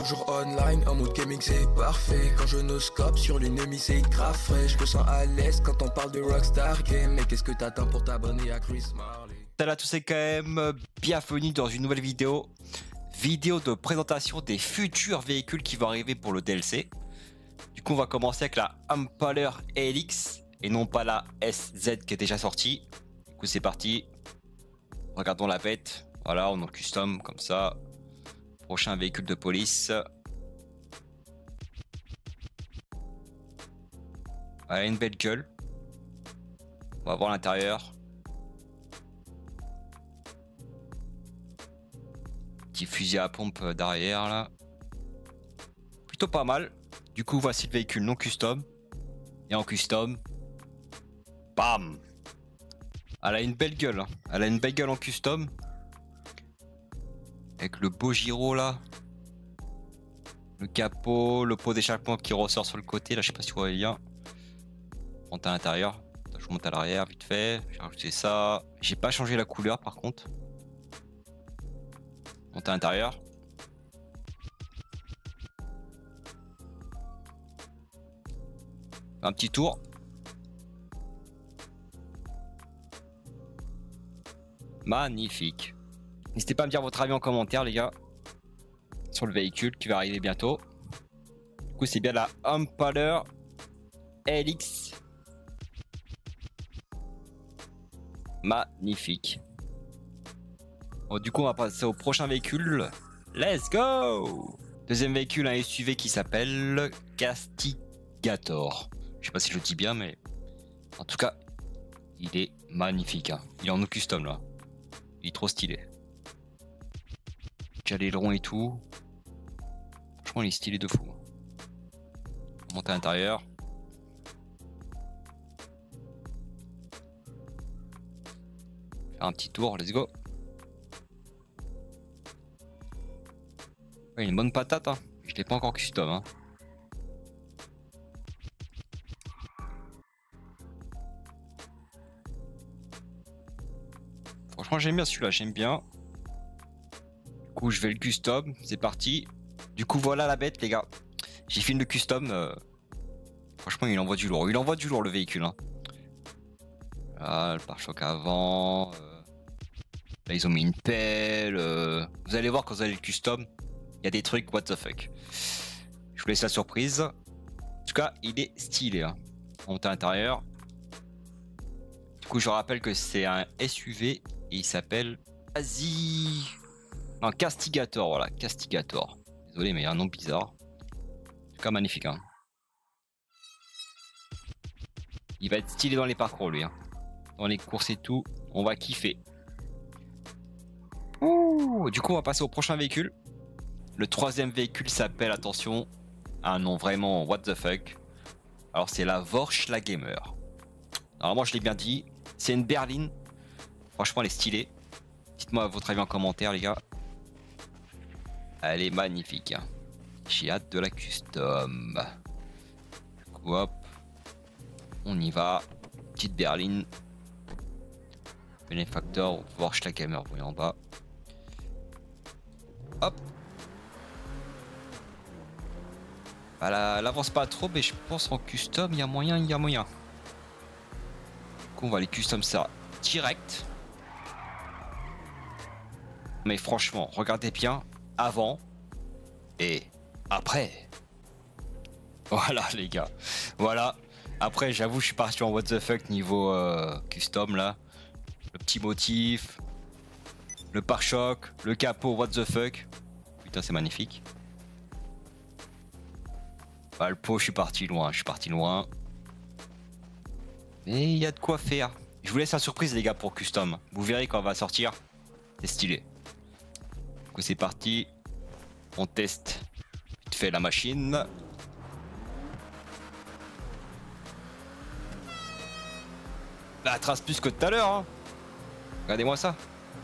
toujours online, en mode gaming c'est parfait. Quand je noscope sur l'ennemi c'est grave frais. Je me sens à l'aise quand on parle de Rockstar Game. Mais qu'est-ce que t'attends pour t'abonner à Chris Marley? Salut à tous, c'est KM, bienvenue dans une nouvelle vidéo. Vidéo de présentation des futurs véhicules qui vont arriver pour le DLC. Du coup on va commencer avec la Impaler LX et non pas la SZ qui est déjà sortie. Du coup c'est parti. Regardons la bête. Voilà, on en custom comme ça. Prochain véhicule de police. Elle a une belle gueule. On va voir l'intérieur. Petit fusil à pompe derrière là. Plutôt pas mal. Du coup voici le véhicule non custom. Et en custom. Bam. Elle a une belle gueule. Hein. Elle a une belle gueule en custom. Avec le beau gyro là. Le capot, le pot d'échappement qui ressort sur le côté. Là je sais pas si vous voyez bien. Monte à l'intérieur. Je monte à l'arrière vite fait. J'ai rajouté ça. J'ai pas changé la couleur par contre. Monte à l'intérieur. Un petit tour. Magnifique. N'hésitez pas à me dire votre avis en commentaire les gars. Sur le véhicule qui va arriver bientôt. Du coup c'est bien la Impaler LX. Magnifique. Bon, du coup on va passer au prochain véhicule. Let's go. Deuxième véhicule, un SUV qui s'appelle Castigator. Je sais pas si je le dis bien mais en tout cas il est magnifique hein. Il est en custom là. Il est trop stylé. Déjà l'aileron et tout. Franchement il est stylé de fou. On monte à l'intérieur. Faire un petit tour, let's go. Ouais, une bonne patate hein. Je l'ai pas encore custom hein. Franchement j'aime bien celui-là, j'aime bien. Du coup je vais le custom, c'est parti. Du coup voilà la bête les gars. J'ai fait le custom. Franchement il envoie du lourd. Il envoie du lourd le véhicule hein. Là, le pare-choc avant. Là ils ont mis une pelle. Vous allez voir quand vous allez le custom. Il y a des trucs what the fuck. Je vous laisse la surprise. En tout cas il est stylé hein. On monte à l'intérieur. Du coup je rappelle que c'est un SUV. Et il s'appelle non, Castigator, voilà, Castigator. Désolé, mais il y a un nom bizarre. En tout cas, magnifique. Hein. Il va être stylé dans les parcours, lui. Hein. Dans les courses et tout, on va kiffer. Ouh, du coup, on va passer au prochain véhicule. Le troisième véhicule s'appelle, attention, un nom vraiment what the fuck. Alors, c'est la Vorschlagemer. Normalement, je l'ai bien dit. C'est une berline. Franchement, elle est stylée. Dites-moi votre avis en commentaire, les gars. Elle est magnifique. Hein. J'ai hâte de la custom. Du coup, hop. On y va. Petite berline. Benefactor, Vorschlagemer, vous voyez en bas. Hop. Bah, elle avance pas trop, mais je pense en custom, il y a moyen, il y a moyen. Du coup, on va aller custom ça direct. Mais franchement, regardez bien avant et après. Voilà les gars. Voilà. Après, j'avoue, je suis parti en what the fuck niveau custom là. Le petit motif, le pare-choc, le capot, what the fuck. Putain, c'est magnifique. Bah, le pot, je suis parti loin. Je suis parti loin. Mais il y a de quoi faire. Je vous laisse la surprise les gars pour custom. Vous verrez quand on va sortir. C'est stylé. C'est parti, on teste vite fait la machine. La trace plus que tout à l'heure. Hein. Regardez-moi ça.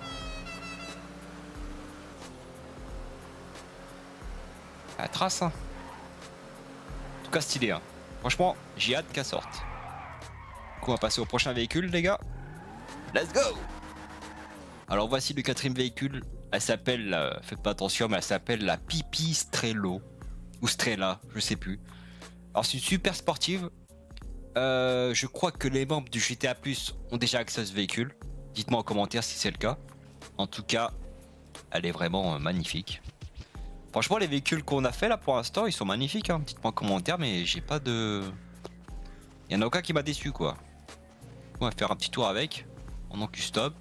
La trace. Hein. En tout cas stylé. Hein. Franchement, j'ai hâte qu'elle sorte. Du coup, on va passer au prochain véhicule, les gars. Let's go. Alors voici le quatrième véhicule. Elle s'appelle, faites pas attention, mais elle s'appelle la Pipistrello. Ou Strella, je sais plus. Alors c'est une super sportive. Je crois que les membres du GTA Plus ont déjà accès à ce véhicule. Dites-moi en commentaire si c'est le cas. En tout cas, elle est vraiment magnifique. Franchement, les véhicules qu'on a fait là pour l'instant, ils sont magnifiques. Hein. Dites-moi en commentaire, mais j'ai pas de... Il y en a aucun qui m'a déçu quoi. On va faire un petit tour avec. En custom.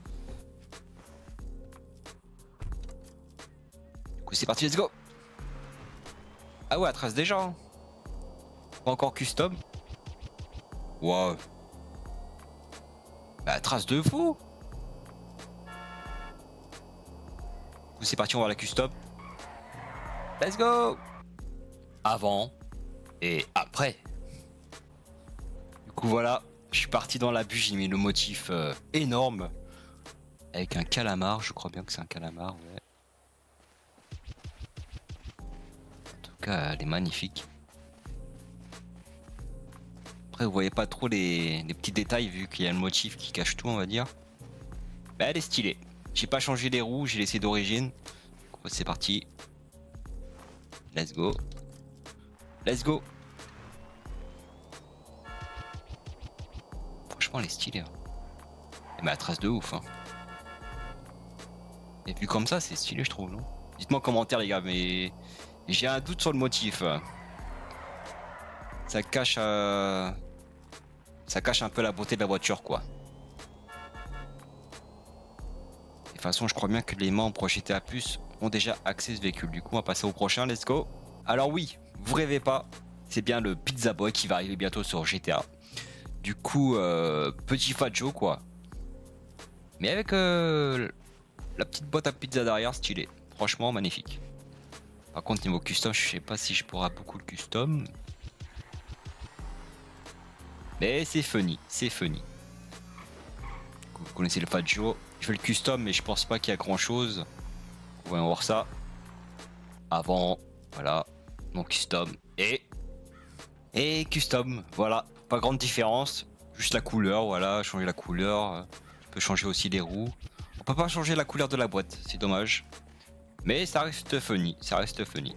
Du coup, c'est parti, let's go. Ah ouais, elle trace déjà. Hein. Pas encore custom. Wow. Bah, trace de fou. Du coup, c'est parti, on va la custom. Let's go. Avant et après. Du coup, voilà. Je suis parti dans la bûche, j'ai mis le motif énorme. Avec un calamar, je crois bien que c'est un calamar, ouais. En tout cas, elle est magnifique. Après, vous voyez pas trop les petits détails vu qu'il y a le motif qui cache tout, on va dire. Bah, elle est stylée. J'ai pas changé les roues, j'ai laissé d'origine. C'est parti. Let's go. Let's go. Franchement, elle est stylée. Hein. Elle met la trace de ouf. Hein. Et vu comme ça, c'est stylé, je trouve, non? Dites-moi en commentaire, les gars, mais j'ai un doute sur le motif. Ça cache un peu la beauté de la voiture, quoi. De toute façon, je crois bien que les membres GTA Plus ont déjà accès à ce véhicule. Du coup, on va passer au prochain. Let's go. Alors oui, vous rêvez pas, c'est bien le Pizza Boy qui va arriver bientôt sur GTA. Du coup, petit Fat Joe, quoi. Mais avec la petite boîte à pizza derrière, stylé. Franchement, magnifique. Par contre, niveau custom, je sais pas si je pourrai beaucoup le custom. Mais c'est funny, c'est funny. Vous connaissez le Fat Joe. Je fais le custom, mais je pense pas qu'il y a grand chose. Voyons voir ça. Avant, voilà. Mon custom et custom. Voilà, pas grande différence. Juste la couleur, voilà. Changer la couleur. Je peux changer aussi les roues. On peut pas changer la couleur de la boîte, c'est dommage. Mais ça reste funny, ça reste funny.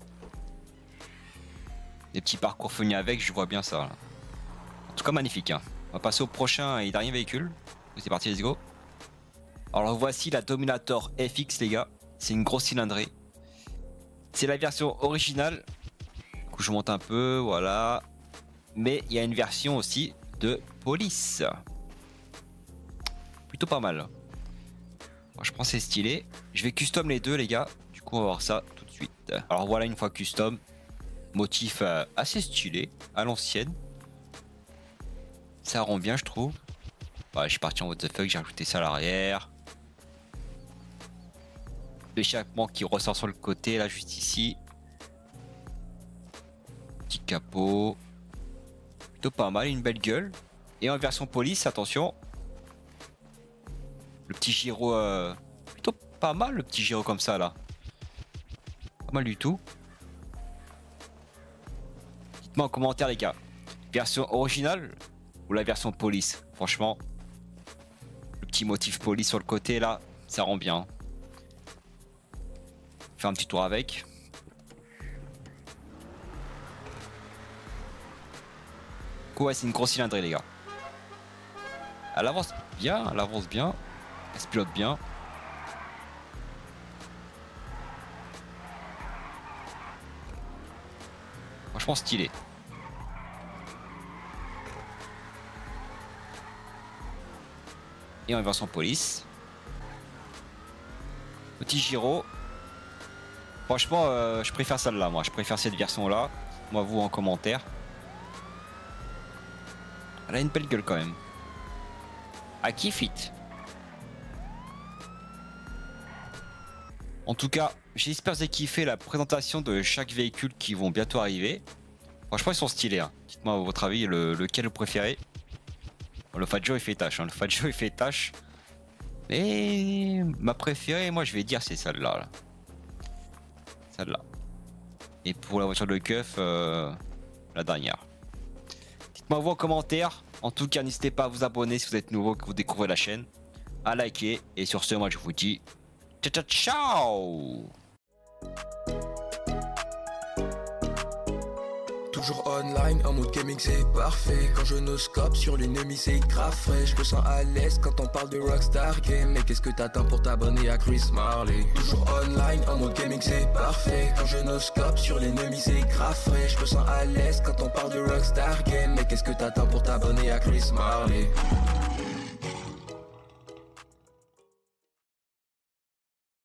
Des petits parcours funny avec, je vois bien ça. Là. En tout cas, magnifique. Hein. On va passer au prochain et dernier véhicule. C'est parti, let's go. Alors voici la Dominator FX, les gars. C'est une grosse cylindrée. C'est la version originale. Du coup, je monte un peu, voilà. Mais il y a une version aussi de police. Plutôt pas mal. Moi, je pense que c'est stylé. Je vais custom les deux, les gars. Du coup, on va voir ça tout de suite. Alors voilà, une fois custom. Motif assez stylé, à l'ancienne. Ça rend bien, je trouve. Voilà, je suis parti en what the fuck, j'ai rajouté ça à l'arrière. L'échappement qui ressort sur le côté, là, juste ici. Petit capot. Plutôt pas mal, une belle gueule. Et en version police, attention. Le petit gyro, plutôt pas mal, le petit gyro comme ça, là. Pas mal du tout. Dites-moi en commentaire, les gars. Version originale ou la version police? Franchement, le petit motif police sur le côté, là, ça rend bien. Faire un petit tour avec. Ouais, c'est une grosse cylindrée, les gars. Elle avance bien, elle avance bien. Elle se pilote bien. Franchement stylé. Et en version police. Petit gyro. Franchement, je préfère celle-là, moi. Je préfère cette version-là. Moi, vous en commentaire. Elle a une belle gueule quand même. À qui fit. En tout cas, j'espère que vous avez kiffé la présentation de chaque véhicule qui vont bientôt arriver. Franchement, ils sont stylés. Hein. Dites-moi à votre avis lequel vous préférez. Bon, le Fat Joe il fait tâche. Hein. Le Fat Joe il fait tâche. Mais ma préférée, moi je vais dire c'est celle-là. Là. Celle-là. Et pour la voiture de keuf, la dernière. Dites-moi vous en commentaire. En tout cas, n'hésitez pas à vous abonner si vous êtes nouveau, que vous découvrez la chaîne. à liker. Et sur ce, moi je vous dis ciao ciao. Toujours online, en mode gaming c'est parfait. Quand je noscope sur l'ennemi c'est grave frais. Je me sens à l'aise quand on parle de Rockstar Game. Mais qu'est-ce que t'attends pour t'abonner à Chris Marley? Toujours online, en mode gaming c'est parfait. Quand je noscope sur l'ennemi c'est grave frais. Je me sens à l'aise quand on parle de Rockstar Game. Mais qu'est-ce que t'attends pour t'abonner à Chris Marley?